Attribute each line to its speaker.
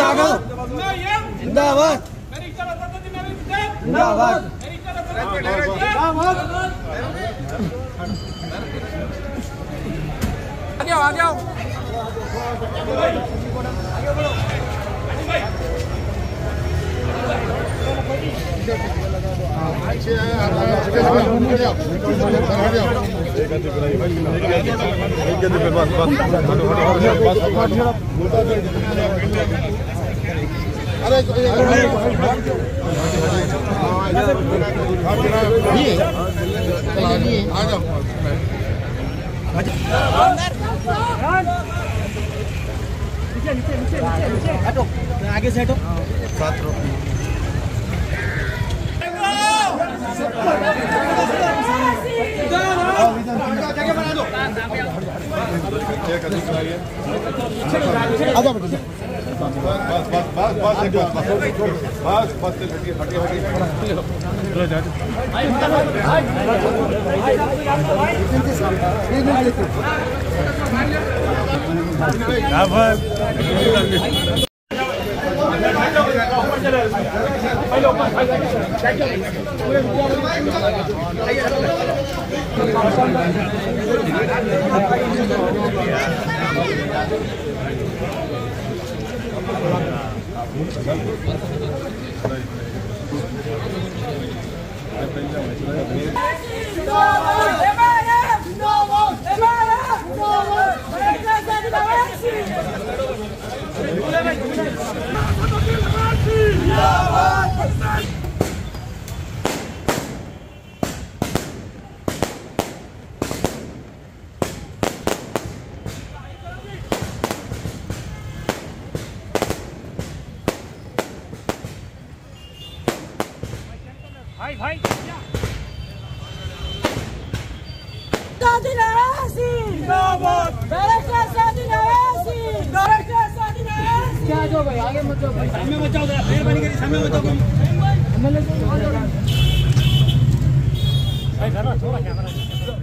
Speaker 1: जिंदाबाद जिंदाबाद। आगे आओ आगे आओ। आगे से हटो। भाई क्या जो भाई आगे मत जाओ भाई, सामने मत जाओ, मेहरबानी करिए सामने मत जाओ भाई। घर थोड़ा कैमरा